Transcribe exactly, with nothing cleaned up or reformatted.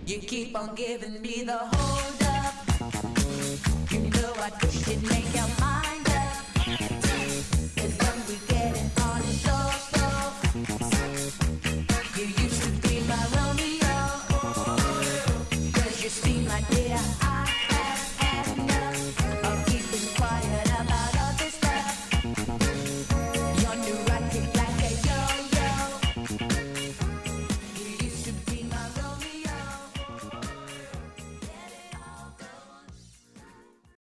You keep on giving me the hold up. You know I could make your mind.